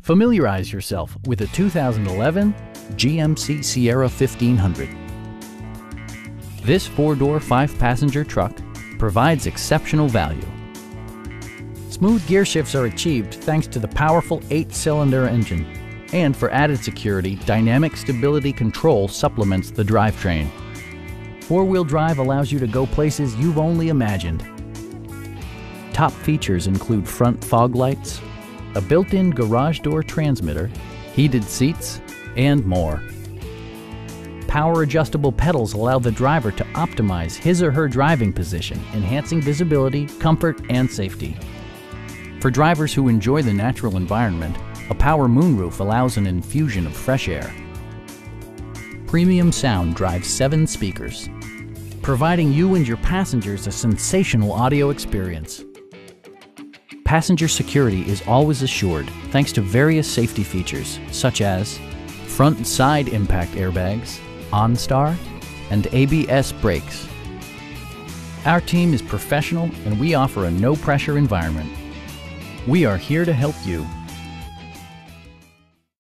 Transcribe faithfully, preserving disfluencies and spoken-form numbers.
Familiarize yourself with the two thousand eleven G M C Sierra fifteen hundred. This four-door, five-passenger truck provides exceptional value. Smooth gear shifts are achieved thanks to the powerful eight-cylinder engine. And for added security, dynamic stability control supplements the drivetrain. Four-wheel drive allows you to go places you've only imagined. Top features include front fog lights, a built-in garage door transmitter, heated seats, and more. Power adjustable pedals allow the driver to optimize his or her driving position, enhancing visibility, comfort, and safety. For drivers who enjoy the natural environment, a power moonroof allows an infusion of fresh air. Premium sound drives seven speakers, providing you and your passengers a sensational audio experience. Passenger security is always assured thanks to various safety features such as front and side impact airbags, OnStar, and A B S brakes. Our team is professional and we offer a no-pressure environment. We are here to help you.